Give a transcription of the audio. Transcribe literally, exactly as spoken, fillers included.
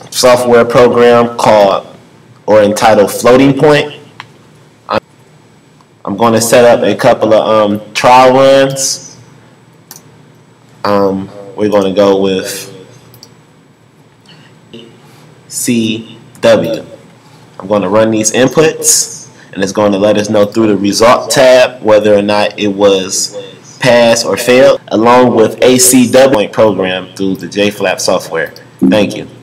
software program called or entitled Floating Point. I'm going to set up a couple of um, trial runs. Um, we're going to go with C W. I'm going to run these inputs, and it's going to let us know through the result tab whether or not it was passed or failed, along with A C W program through the J FLAP software. Thank you.